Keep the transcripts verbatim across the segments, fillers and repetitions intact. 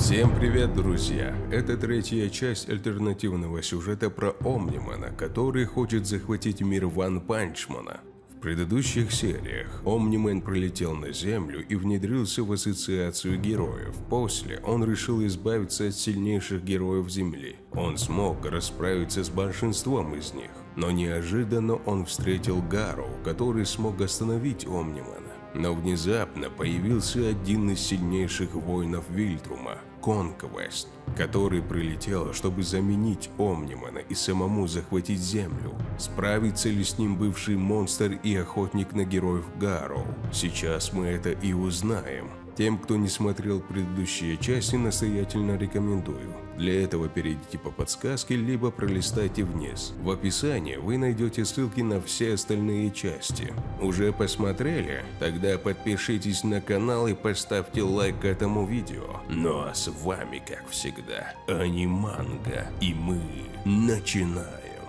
Всем привет, друзья! Это третья часть альтернативного сюжета про Омнимана, который хочет захватить мир Ванпанчмана. В предыдущих сериях Омниман прилетел на Землю и внедрился в ассоциацию героев. После он решил избавиться от сильнейших героев Земли. Он смог расправиться с большинством из них, но неожиданно он встретил Гарроу, который смог остановить Омнимана. Но внезапно появился один из сильнейших воинов Вильтрума – Конквест, который прилетел, чтобы заменить Омнимана и самому захватить Землю. Справится ли с ним бывший монстр и охотник на героев Гарроу? Сейчас мы это и узнаем. Тем, кто не смотрел предыдущие части, настоятельно рекомендую. Для этого перейдите по подсказке, либо пролистайте вниз. В описании вы найдете ссылки на все остальные части. Уже посмотрели? Тогда подпишитесь на канал и поставьте лайк этому видео. Ну а с вами, как всегда, Аниманга, и мы начинаем.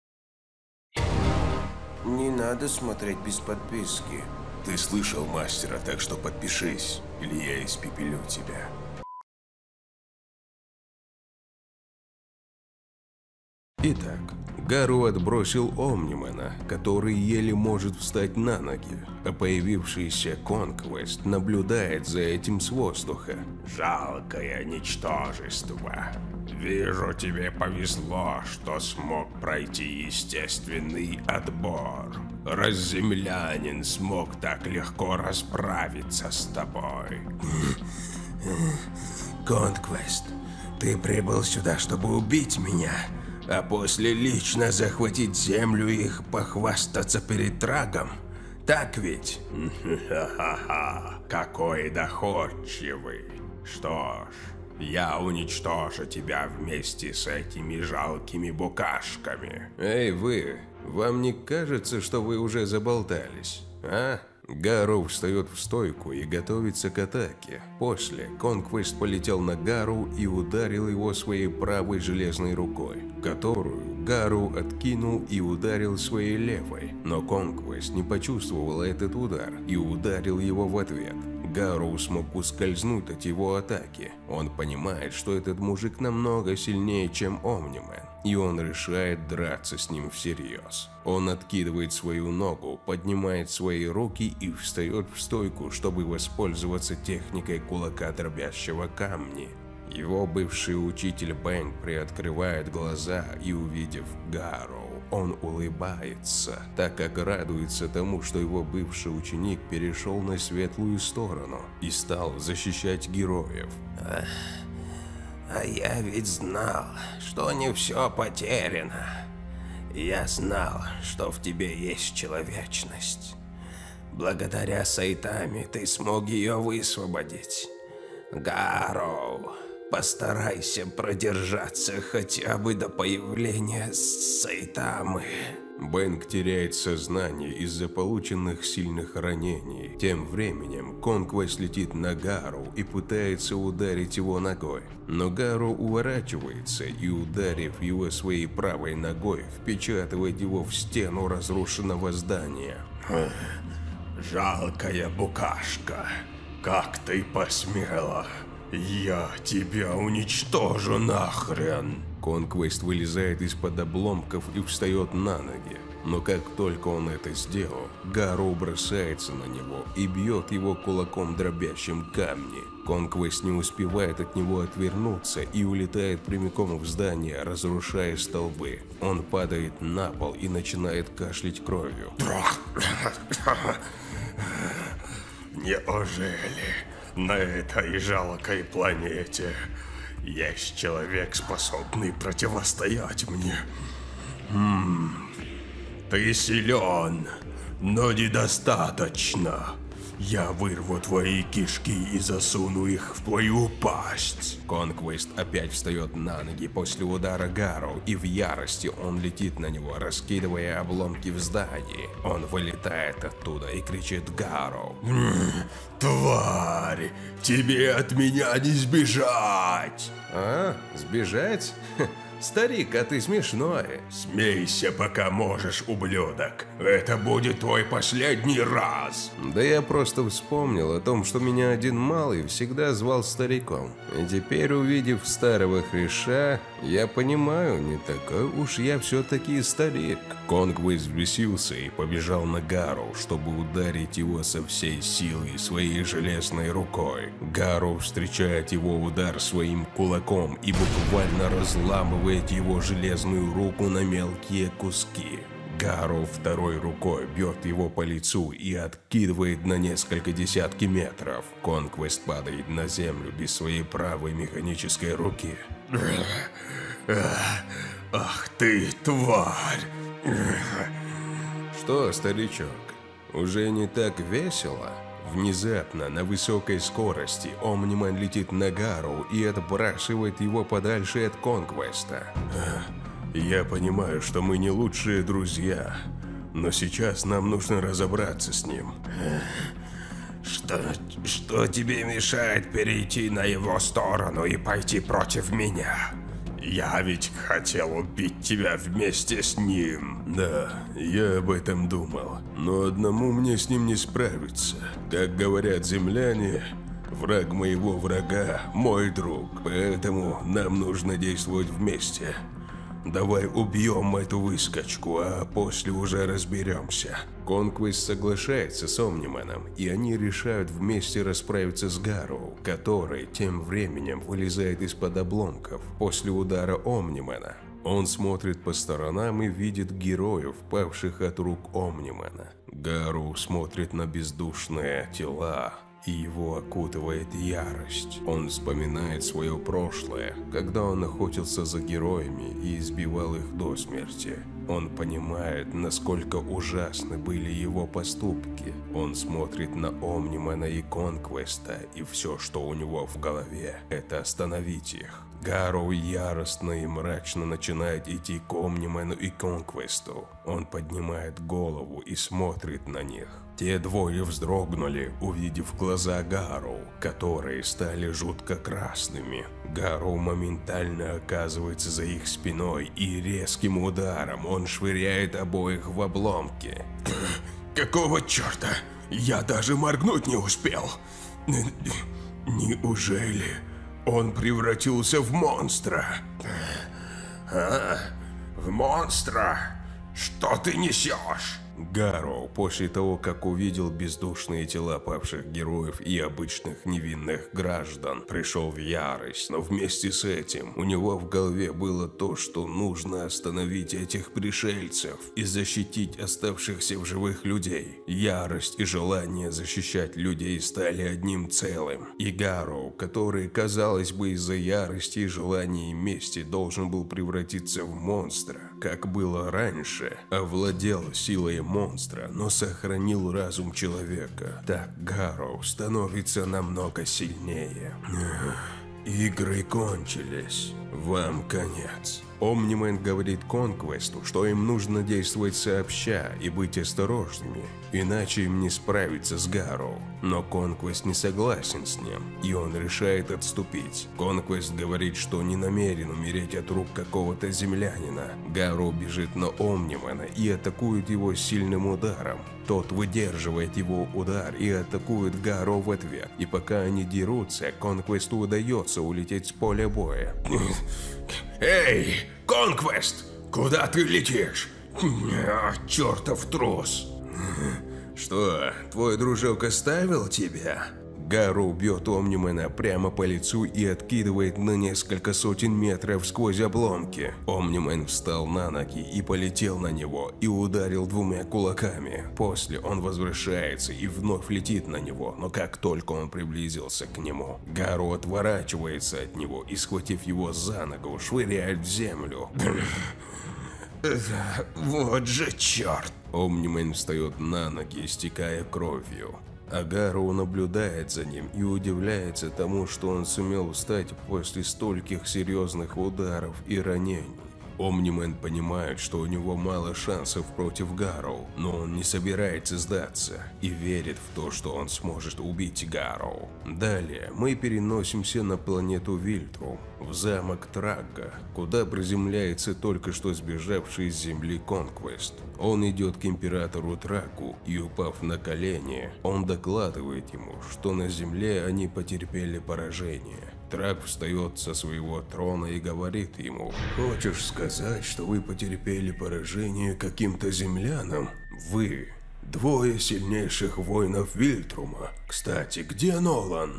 Не надо смотреть без подписки. Ты слышал мастера, так что подпишись, или я испепелю тебя. Итак, Гарроу отбросил Омнимана, который еле может встать на ноги, а появившийся Конквест наблюдает за этим с воздуха. Жалкое ничтожество. Вижу, тебе повезло, что смог пройти естественный отбор. Раз землянин смог так легко расправиться с тобой. Конквест, ты прибыл сюда, чтобы убить меня, а после лично захватить землю и их похвастаться перед Трагом. Так ведь? Ха-ха-ха, какой доходчивый. Что ж, я уничтожу тебя вместе с этими жалкими букашками. Эй вы, вам не кажется, что вы уже заболтались, а? Гарроу встает в стойку и готовится к атаке. После Конквест полетел на Гарроу и ударил его своей правой железной рукой, которую Гарроу откинул и ударил своей левой. Но Конквест не почувствовал этот удар и ударил его в ответ. Гарроу смог ускользнуть от его атаки. Он понимает, что этот мужик намного сильнее, чем Омниман, и он решает драться с ним всерьез. Он откидывает свою ногу, поднимает свои руки и встает в стойку, чтобы воспользоваться техникой кулака дробящего камни. Его бывший учитель Бэнк приоткрывает глаза и, увидев Гарроу, он улыбается, так как радуется тому, что его бывший ученик перешел на светлую сторону и стал защищать героев. А, а я ведь знал, что не все потеряно. Я знал, что в тебе есть человечность. Благодаря Сайтаме ты смог ее высвободить. Гарроу, постарайся продержаться хотя бы до появления Сайтамы. Бэнк теряет сознание из-за полученных сильных ранений. Тем временем Конквест летит на Гарроу и пытается ударить его ногой. Но Гарроу уворачивается и, ударив его своей правой ногой, впечатывает его в стену разрушенного здания. Жалкая букашка, как ты посмела? Я тебя уничтожу нахрен. Конквест вылезает из-под обломков и встает на ноги. Но как только он это сделал, Гарроу бросается на него и бьет его кулаком дробящим камни. Конквест не успевает от него отвернуться и улетает прямиком в здание, разрушая столбы. Он падает на пол и начинает кашлять кровью. Неужели на этой жалкой планете есть человек, способный противостоять мне? Хм, ты силен, но недостаточно. Я вырву твои кишки и засуну их в твою пасть. Конквест опять встает на ноги после удара Гарроу, и в ярости он летит на него, раскидывая обломки в здании. Он вылетает оттуда и кричит Гарроу: «Тварь, тебе от меня не сбежать!» А, сбежать? Ха, Старик, а ты смешной. Смейся, пока можешь, ублюдок. Это будет твой последний раз. Да я просто вспомнил о том, что меня один малый всегда звал стариком. И теперь, увидев старого хриша, я понимаю, не такой уж я все-таки старик. Конквест взбесился и побежал на Гарроу, чтобы ударить его со всей силой своей железной рукой. Гарроу встречает его удар своим кулаком и буквально разламывает его железную руку на мелкие куски. Гарроу второй рукой бьет его по лицу и откидывает на несколько десятки метров. Конквест падает на землю без своей правой механической руки. Ах ты, тварь! Что, старичок, уже не так весело? Внезапно, на высокой скорости, Омнимэн летит на Гарроу и отбрасывает его подальше от Конквеста. Я понимаю, что мы не лучшие друзья, но сейчас нам нужно разобраться с ним. Что, что тебе мешает перейти на его сторону и пойти против меня? Я ведь хотел убить тебя вместе с ним. Да, я об этом думал, но одному мне с ним не справиться. Как говорят земляне, враг моего врага – мой друг, поэтому нам нужно действовать вместе. Давай убьем эту выскочку, а после уже разберемся. Конквест соглашается с Омнименом, и они решают вместе расправиться с Гарроу, который тем временем вылезает из-под обломков после удара Омнимена. Он смотрит по сторонам и видит героев, павших от рук Омнимена. Гарроу смотрит на бездушные тела, и его окутывает ярость. Он вспоминает свое прошлое, когда он охотился за героями и избивал их до смерти. Он понимает, насколько ужасны были его поступки. Он смотрит на Омнимена и Конквеста, и все, что у него в голове, это остановить их. Гарроу яростно и мрачно начинает идти к Омнимену и Конквесту. Он поднимает голову и смотрит на них. Те двое вздрогнули, увидев глаза Гарроу, которые стали жутко красными. Гарроу моментально оказывается за их спиной, и резким ударом он швыряет обоих в обломки. Какого черта? Я даже моргнуть не успел. Неужели он превратился в монстра? А? В монстра? Что ты несешь? Гарроу, после того, как увидел бездушные тела павших героев и обычных невинных граждан, пришел в ярость, но вместе с этим у него в голове было то, что нужно остановить этих пришельцев и защитить оставшихся в живых людей. Ярость и желание защищать людей стали одним целым, и Гарроу, который, казалось бы, из-за ярости и желания мести должен был превратиться в монстра, как было раньше, овладел силой монстра, но сохранил разум человека. Так Гарроу становится намного сильнее. Игры кончились. Вам конец. Омнимен говорит Конквесту, что им нужно действовать сообща и быть осторожными, иначе им не справиться с Гарроу. Но Конквест не согласен с ним, и он решает отступить. Конквест говорит, что не намерен умереть от рук какого-то землянина. Гарроу бежит на Омнимена и атакует его сильным ударом. Тот выдерживает его удар и атакует Гарроу в ответ. И пока они дерутся, Конквесту удается улететь с поля боя. Эй, Конквест, куда ты летишь? Чертов трус. Что, твой дружок оставил тебя? Гарроу бьет Омнимена прямо по лицу и откидывает на несколько сотен метров сквозь обломки. Омнимен встал на ноги и полетел на него и ударил двумя кулаками. После он возвращается и вновь летит на него, но как только он приблизился к нему, Гарроу отворачивается от него и, схватив его за ногу, швыряет в землю. Вот же черт! Омнимен встает на ноги, истекая кровью. А Гарроу наблюдает за ним и удивляется тому, что он сумел встать после стольких серьезных ударов и ранений. Омнимен понимает, что у него мало шансов против Гарроу, но он не собирается сдаться и верит в то, что он сможет убить Гарроу. Далее мы переносимся на планету Вильтрум, в замок Трагга, куда приземляется только что сбежавший с Земли Конквест. Он идет к императору Траггу и, упав на колени, он докладывает ему, что на Земле они потерпели поражение. Трагг встает со своего трона и говорит ему: «Хочешь сказать, что вы потерпели поражение каким-то землянам? Вы двое сильнейших воинов Вильтрума. Кстати, где Нолан?»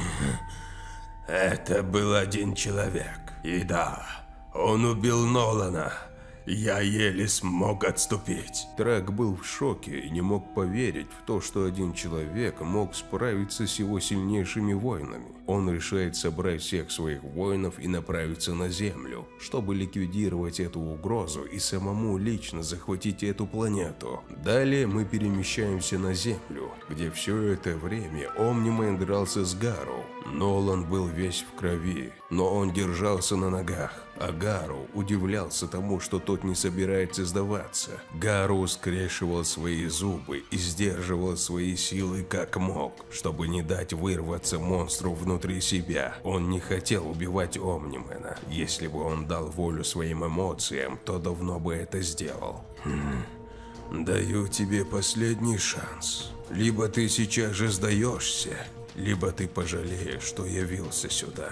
Это был один человек. И да, он убил Нолана. Я еле смог отступить. Трагг был в шоке и не мог поверить в то, что один человек мог справиться с его сильнейшими воинами. Он решает собрать всех своих воинов и направиться на Землю, чтобы ликвидировать эту угрозу и самому лично захватить эту планету. Далее мы перемещаемся на Землю, где все это время Омнимен дрался с Гарроу. Нолан был весь в крови, но он держался на ногах, а Гарроу удивлялся тому, что тот не собирается сдаваться. Гарроу скрещивал свои зубы и сдерживал свои силы как мог, чтобы не дать вырваться монстру внутри себя. Он не хотел убивать Омнимена. Если бы он дал волю своим эмоциям, то давно бы это сделал. Хм. Даю тебе последний шанс. Либо ты сейчас же сдаешься, либо ты пожалеешь, что явился сюда.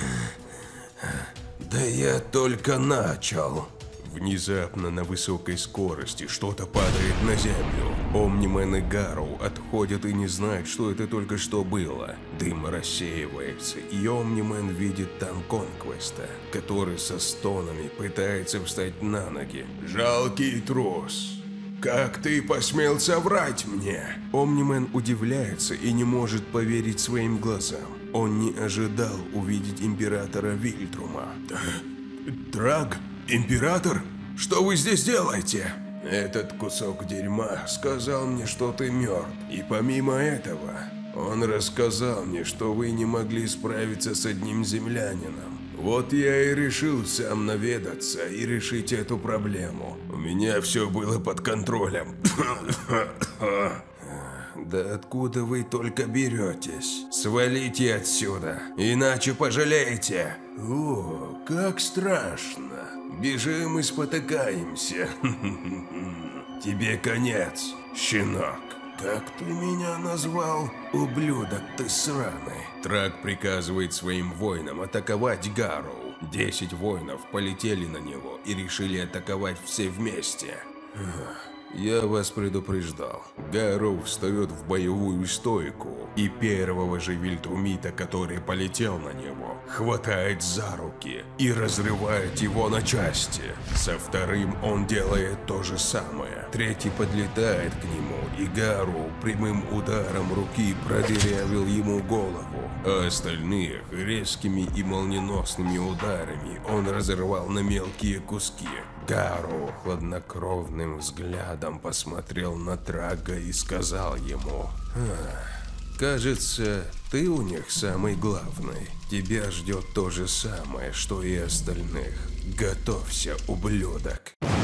Да я только начал. Внезапно на высокой скорости что-то падает на землю. Омнимен и Гарроу отходят и не знают, что это только что было. Дым рассеивается, и Омнимен видит там Конквеста, который со стонами пытается встать на ноги. Жалкий трус. Как ты посмел соврать мне? Омнимен удивляется и не может поверить своим глазам. Он не ожидал увидеть императора Вильтрума. Трагг? Император? Что вы здесь делаете? Этот кусок дерьма сказал мне, что ты мертв. И помимо этого, он рассказал мне, что вы не могли справиться с одним землянином. Вот я и решил сам наведаться и решить эту проблему. У меня все было под контролем. Да откуда вы только беретесь? Свалите отсюда, иначе пожалеете. О, как страшно. Бежим и спотыкаемся. Тебе конец, щенок. Как ты меня назвал? Ублюдок ты сраный. Трагг приказывает своим воинам атаковать Гарроу. Десять воинов полетели на него и решили атаковать все вместе. Я вас предупреждал. Гарроу встает в боевую стойку, и первого же вильтрумита, который полетел на него, хватает за руки и разрывает его на части. Со вторым он делает то же самое. Третий подлетает к нему, и Гарроу прямым ударом руки продырявил ему голову, а остальных резкими и молниеносными ударами он разорвал на мелкие куски. Гарроу хладнокровным взглядом посмотрел на Трагга и сказал ему: «Кажется, ты у них самый главный. Тебя ждет то же самое, что и остальных. Готовься, ублюдок».